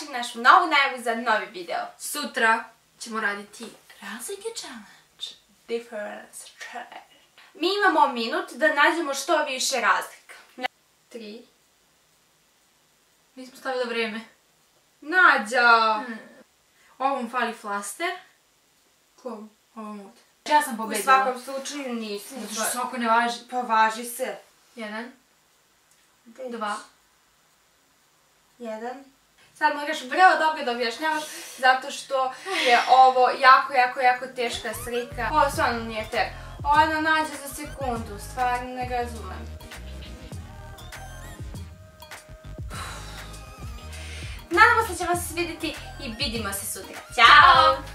dobrodošli u našu novu najavu za novi video. Sutra ćemo raditi razlike challenge. Difference challenge. Mi imamo minut da nađemo što više razlika. 3. Nismo stavili vrijeme. Nađa! Ovom fali flaster. Kom? Ovom ovdje. Ja sam U pobedila. svakom slučaju nisam. Zato što svako ne važi. Pa važi se. 1, 2. 1. Sad moraš vrlo dobro da objašnjavaš zato što je ovo jako teška slika. Ovo stvarno nije teško. Ona nađe za sekundu, stvarno ne razumem. Nadamo se da ćemo se vidjeti i vidimo se sutra. Ćao!